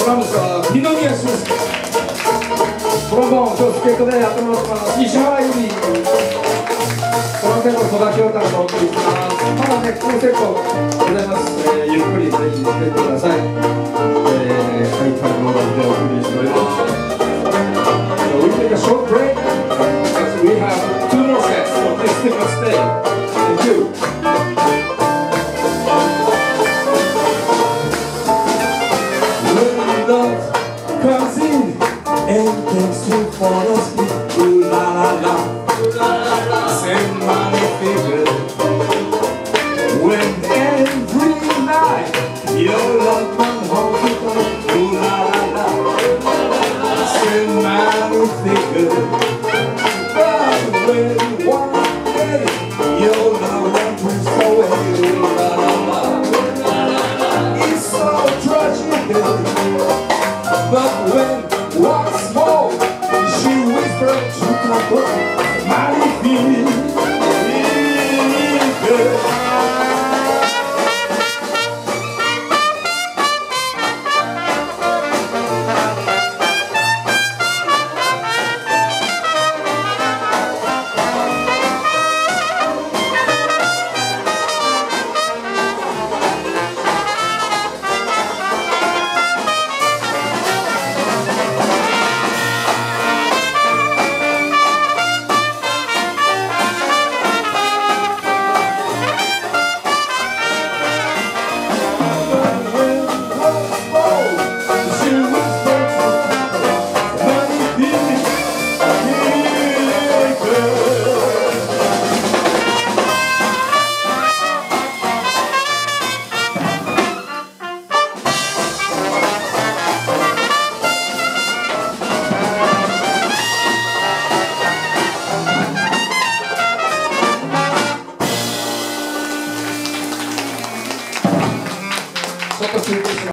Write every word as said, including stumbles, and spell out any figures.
ラムスは二宮俊介、トロンボーン今日スケートでやってもらってます。石原由里、トランペット曽我清隆とお送りします。まだね、このセットございます。えー、ゆっくりぜひ聴いてください。えー、ハイパイロードでお送りしております。We take a short break because we have two more sets of this different stay. Thank you. When love comes in and takes you for a spin, ooh la la la, c'est magnifique. When every night your love comes home to come, ooh la la la, c'est magnifique. But when one day your love wanders away, ooh la la la, it's so tragic. But when once more she whispered to the book, Magnifique. Soga Kiyotaka.